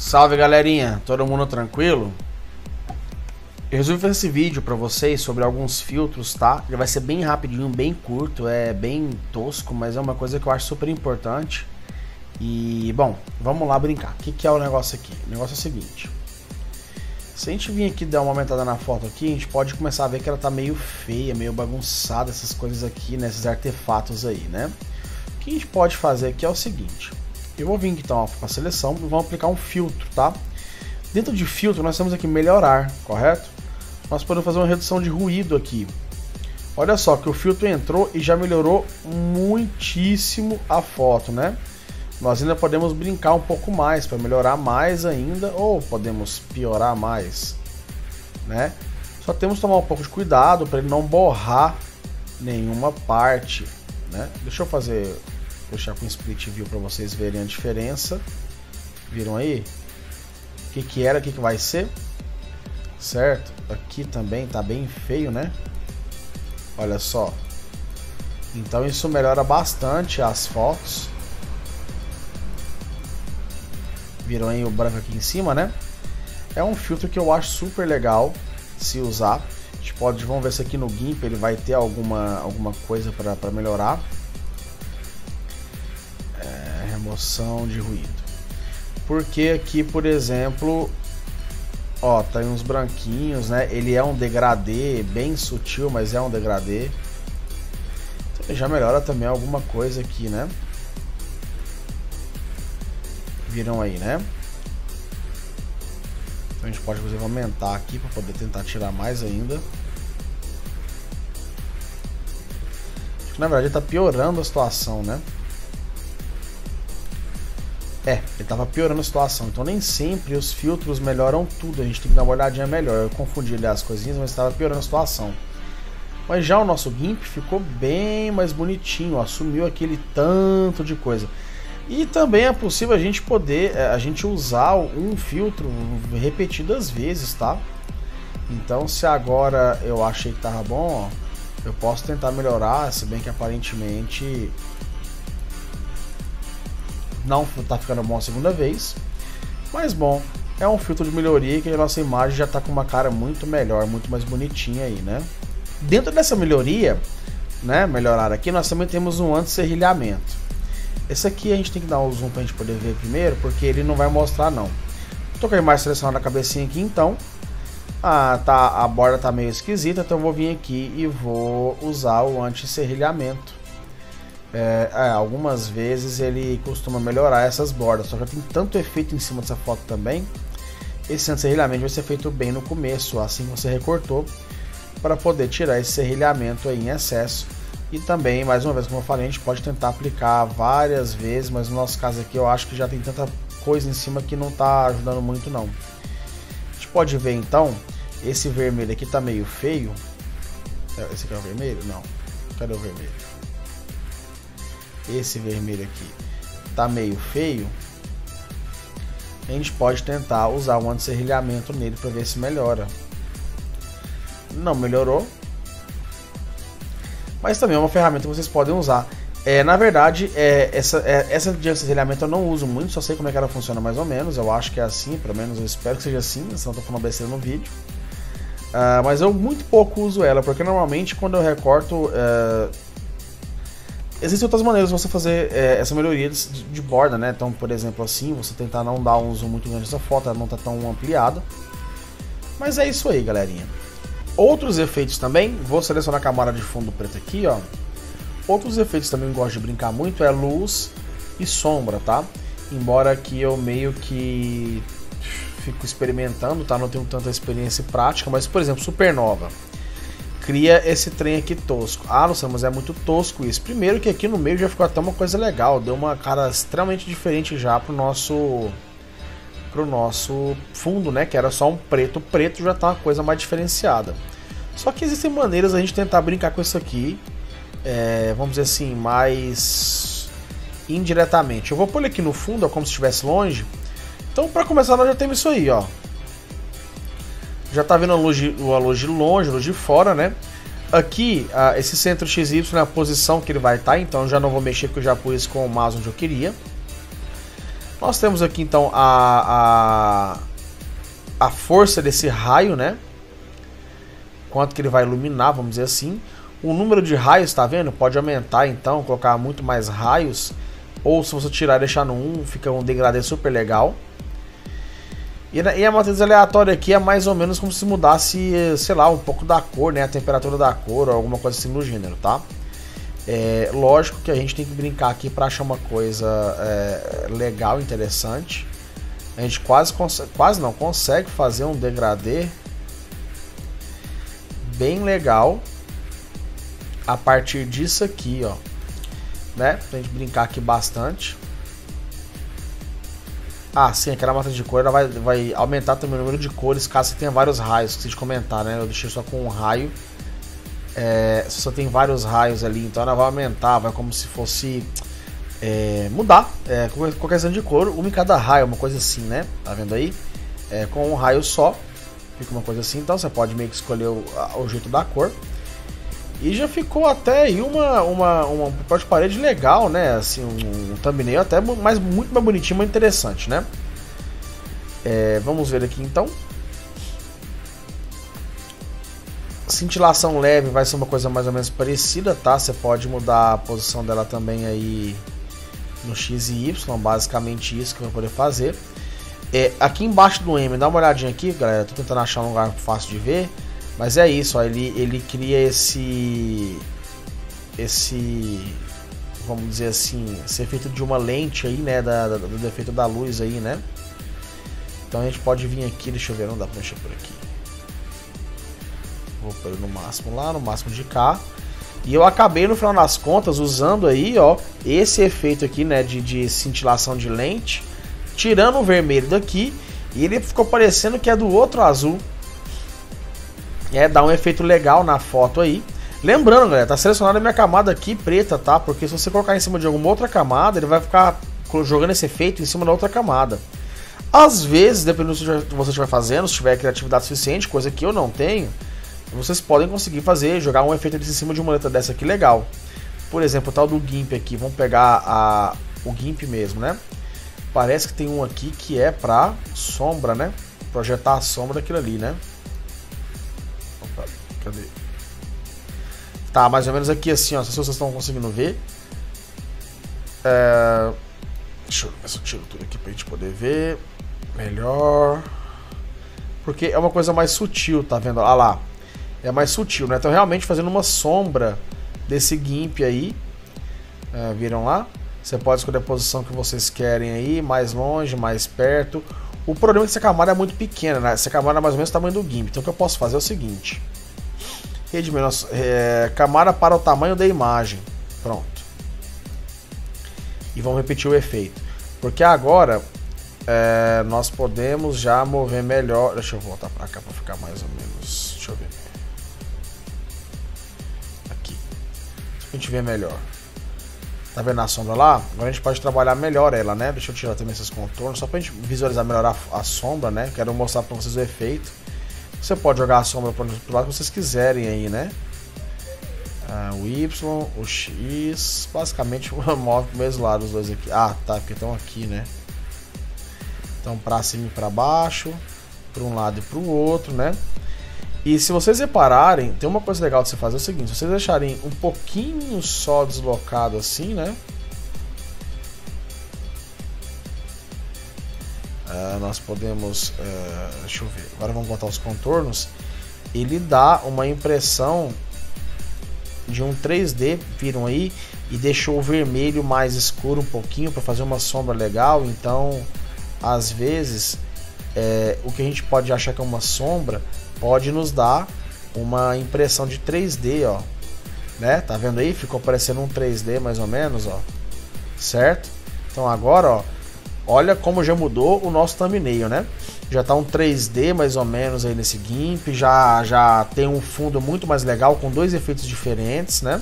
Salve galerinha, todo mundo tranquilo? Eu resolvi fazer esse vídeo pra vocês sobre alguns filtros, tá? Ele vai ser bem rapidinho, bem curto, é bem tosco, mas é uma coisa que eu acho super importante. E, bom, vamos lá brincar. O que é o negócio aqui? O negócio é o seguinte. Se a gente vir aqui dar uma aumentada na foto aqui, a gente pode começar a ver que ela tá meio feia, meio bagunçada, essas coisas aqui, né? Esses artefatos aí, né? O que a gente pode fazer aqui é o seguinte. Eu vou vir então para a seleção e vamos aplicar um filtro, tá? Dentro de filtro nós temos aqui melhorar, correto? Nós podemos fazer uma redução de ruído aqui. Olha só que o filtro entrou e já melhorou muitíssimo a foto, né? Nós ainda podemos brincar um pouco mais para melhorar mais ainda, ou podemos piorar mais, né? Só temos que tomar um pouco de cuidado para ele não borrar nenhuma parte, né? Deixa eu deixar com split view para vocês verem a diferença. Viram aí? O que era, o que vai ser? Certo? Aqui também tá bem feio, né? Olha só. Então isso melhora bastante as fotos. Viram aí o branco aqui em cima, né? É um filtro que eu acho super legal se usar. A gente pode, vamos ver se aqui no GIMP ele vai ter alguma coisa para melhorar. Remoção de ruído. Porque aqui, por exemplo, ó, tá aí uns branquinhos, né? Ele é um degradê bem sutil, mas é um degradê. Então já melhora também alguma coisa aqui, né? Viram aí, né? Então a gente pode, inclusive, aumentar aqui para poder tentar tirar mais ainda. Acho que na verdade tá piorando a situação, né? Ele estava piorando a situação, então nem sempre os filtros melhoram tudo, a gente tem que dar uma olhadinha melhor. Eu confundi ali as coisinhas, mas estava piorando a situação. Mas já o nosso GIMP ficou bem mais bonitinho, assumiu aquele tanto de coisa. E também é possível a gente usar um filtro repetidas vezes, tá? Então se agora eu achei que estava bom, ó, eu posso tentar melhorar, se bem que aparentemente não tá ficando bom a segunda vez, mas bom, é um filtro de melhoria que a nossa imagem já tá com uma cara muito melhor, muito mais bonitinha aí, né? Dentro dessa melhoria, né, melhorar aqui, nós também temos um anti-serrilhamento. Esse aqui a gente tem que dar um zoom pra gente poder ver primeiro, porque ele não vai mostrar não. Tô com a imagem selecionada na cabecinha aqui, então a borda tá meio esquisita, então eu vou vir aqui e vou usar o anti-serrilhamento. Algumas vezes ele costuma melhorar essas bordas, só que tem tanto efeito em cima dessa foto também. Esse anti-serrilhamento vai ser feito bem no começo, assim que você recortou, para poder tirar esse serrilhamento aí em excesso. E também, mais uma vez, como eu falei, a gente pode tentar aplicar várias vezes, mas no nosso caso aqui eu acho que já tem tanta coisa em cima que não está ajudando muito não. A gente pode ver então, esse vermelho aqui tá meio feio. Esse aqui é o vermelho? Não. Cadê o vermelho? Esse vermelho aqui tá meio feio. A gente pode tentar usar um anti-serrilhamento nele para ver se melhora. Não melhorou, mas também é uma ferramenta que vocês podem usar. Na verdade, essa de anti-serrilhamento eu não uso muito, só sei como é que ela funciona mais ou menos. Eu acho que é assim, pelo menos eu espero que seja assim, senão eu tô falando besteira no vídeo. Mas eu muito pouco uso ela, porque normalmente quando eu recorto, existem outras maneiras de você fazer essa melhoria de borda, né? Então, por exemplo, assim, você tentar não dar um zoom muito grande nessa foto, ela não tá tão ampliada. Mas é isso aí, galerinha. Outros efeitos também, vou selecionar a camada de fundo preto aqui, ó. Outros efeitos também que eu gosto de brincar muito é luz e sombra, tá? Embora aqui eu meio que fico experimentando, tá? Não tenho tanta experiência prática, mas, por exemplo, supernova. Cria esse trem aqui tosco. Luciano, mas é muito tosco isso. Primeiro que aqui no meio já ficou até uma coisa legal. Deu uma cara extremamente diferente já pro nosso fundo, né? Que era só um preto. O preto já tá uma coisa mais diferenciada. Só que existem maneiras a gente tentar brincar com isso aqui. Vamos dizer assim, mais indiretamente. Eu vou pôr ele aqui no fundo, ó, como se estivesse longe. Então, para começar, nós já temos isso aí, ó. Já tá vendo a luz de longe, a luz de fora, né? Aqui, esse centro XY é a posição que ele vai estar, então eu já não vou mexer porque eu já pus com o mouse onde eu queria. Nós temos aqui então a força desse raio, né? Quanto que ele vai iluminar, vamos dizer assim. O número de raios, tá vendo? Pode aumentar então, colocar muito mais raios. Ou se você tirar e deixar no 1, fica um degradê super legal. E a matriz aleatória aqui é mais ou menos como se mudasse, sei lá, um pouco da cor, né? A temperatura da cor ou alguma coisa assim no gênero, tá? Lógico que a gente tem que brincar aqui para achar uma coisa legal, interessante. A gente quase não consegue fazer um degradê bem legal a partir disso aqui, ó, né? Pra gente brincar aqui bastante. Ah, sim, aquela matriz de cor ela vai aumentar também o número de cores caso você tenha vários raios, esqueci de comentar, né? Eu deixei só com um raio. Se você tem vários raios ali, então ela vai aumentar, vai como se fosse mudar qualquer questão de cor, uma em cada raio, uma coisa assim, né? Tá vendo aí? Com um raio só, fica uma coisa assim, então você pode meio que escolher o jeito da cor. E já ficou até aí um papel de parede legal, né? Assim, um thumbnail até muito mais bonitinho, mais interessante, né? Vamos ver aqui então. Cintilação leve vai ser uma coisa mais ou menos parecida, tá? Você pode mudar a posição dela também aí no X e Y, basicamente isso que eu vou poder fazer. Aqui embaixo do M, dá uma olhadinha aqui, galera. Tô tentando achar um lugar fácil de ver. Mas é isso, ó, ele cria esse, vamos dizer assim, esse efeito de uma lente aí, né, do defeito da luz aí, né. Então a gente pode vir aqui, deixa eu ver, não dá pra mexer por aqui. Vou pôr ele no máximo lá, no máximo de cá. E eu acabei no final das contas usando aí, ó, esse efeito aqui, né, de cintilação de lente, tirando o vermelho daqui, e ele ficou parecendo que é do outro azul. Dá um efeito legal na foto aí. Lembrando, galera, tá selecionada a minha camada aqui preta, tá? Porque se você colocar em cima de alguma outra camada, ele vai ficar jogando esse efeito em cima da outra camada. Às vezes, dependendo do que você estiver fazendo, se tiver criatividade suficiente, coisa que eu não tenho, vocês podem conseguir jogar um efeito desse em cima de uma letra dessa aqui legal. Por exemplo, o tal do GIMP aqui, vamos pegar o GIMP mesmo, né? Parece que tem um aqui que é pra sombra, né? Projetar a sombra daquilo ali, né? Cadê? Tá, mais ou menos aqui assim, ó. Se vocês estão conseguindo ver. Deixa eu ver se eu tiro tudo aqui pra gente poder ver melhor. Porque é uma coisa mais sutil, tá vendo? Olha lá. É mais sutil, né? Então realmente fazendo uma sombra desse GIMP aí. Viram lá? Você pode escolher a posição que vocês querem aí. Mais longe, mais perto. O problema é que essa camada é muito pequena, né? Essa camada é mais ou menos o tamanho do GIMP. Então o que eu posso fazer é o seguinte. Camada para o tamanho da imagem. Pronto. E vamos repetir o efeito. Porque agora nós podemos já mover melhor. Deixa eu voltar para cá para ficar mais ou menos. Deixa eu ver. Aqui. A gente vê melhor. Tá vendo a sombra lá? Agora a gente pode trabalhar melhor ela, né? Deixa eu tirar também esses contornos. Só pra gente visualizar melhor a sombra, né? Quero mostrar pra vocês o efeito. Você pode jogar a sombra pro lado que vocês quiserem aí, né? O Y, o X. Basicamente move pro mesmo lado os dois aqui. Ah, tá, porque estão aqui, né? Então pra cima e pra baixo, pra um lado e pro outro, né? E se vocês repararem, tem uma coisa legal de você fazer, é o seguinte: se vocês deixarem um pouquinho só deslocado assim, né? Nós podemos, deixa eu ver, agora vamos botar os contornos. Ele dá uma impressão de um 3D, viram aí? E deixou o vermelho mais escuro um pouquinho para fazer uma sombra legal. Então, às vezes, o que a gente pode achar que é uma sombra pode nos dar uma impressão de 3D, ó, né? Tá vendo aí? Ficou parecendo um 3D mais ou menos, ó, certo? Então agora, ó, olha como já mudou o nosso thumbnail, né? Já tá um 3D mais ou menos aí nesse GIMP, já tem um fundo muito mais legal com dois efeitos diferentes, né?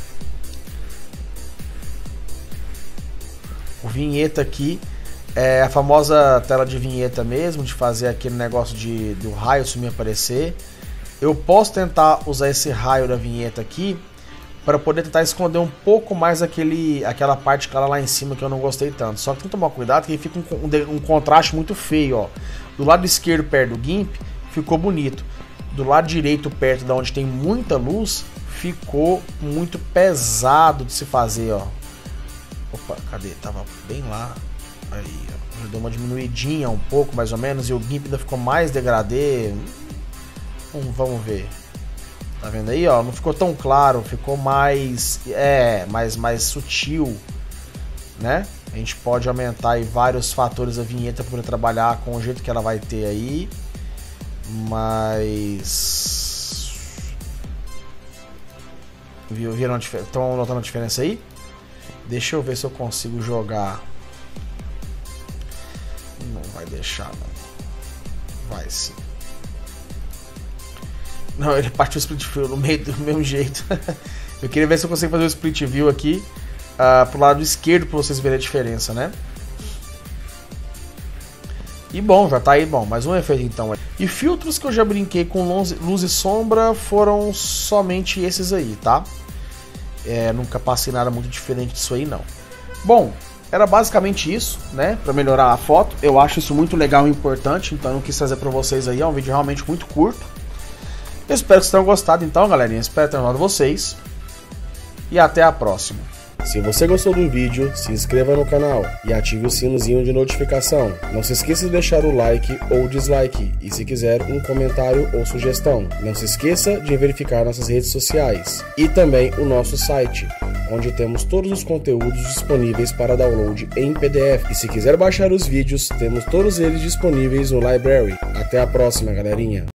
O vinheta aqui é a famosa tela de vinheta mesmo, de fazer aquele negócio do raio sumir aparecer. Eu posso tentar usar esse raio da vinheta aqui para poder tentar esconder um pouco mais aquela parte clara lá em cima que eu não gostei tanto. Só que tem que tomar cuidado que fica um contraste muito feio, ó. Do lado esquerdo, perto do GIMP, ficou bonito. Do lado direito, perto de onde tem muita luz, ficou muito pesado de se fazer, ó. Opa, cadê? Tava bem lá. Aí, ó. Já deu uma diminuidinha um pouco, mais ou menos, e o GIMP ainda ficou mais degradê. Vamos ver. Tá vendo aí, ó? Não ficou tão claro, ficou mais sutil, né? A gente pode aumentar aí vários fatores da vinheta para poder trabalhar com o jeito que ela vai ter aí. Mas viram? Estão notando a diferença aí? Deixa eu ver se eu consigo jogar. Não vai deixar, não. Vai sim. Não, ele partiu o split view no meio do mesmo jeito. Eu queria ver se eu consigo fazer o split view aqui pro lado esquerdo para vocês verem a diferença, né? E bom, já tá aí, bom, mais um efeito então. E filtros que eu já brinquei com luz e sombra foram somente esses aí, tá? Nunca passei nada muito diferente disso aí, não. Bom, era basicamente isso, né? Pra melhorar a foto. Eu acho isso muito legal e importante, então eu quis trazer pra vocês aí. É um vídeo realmente muito curto. Eu espero que vocês tenham gostado então, galerinha. Espero ter ajudado vocês. E até a próxima. Se você gostou do vídeo, se inscreva no canal e ative o sinozinho de notificação. Não se esqueça de deixar o like ou dislike e se quiser um comentário ou sugestão. Não se esqueça de verificar nossas redes sociais e também o nosso site, onde temos todos os conteúdos disponíveis para download em PDF. E se quiser baixar os vídeos, temos todos eles disponíveis no Library. Até a próxima, galerinha!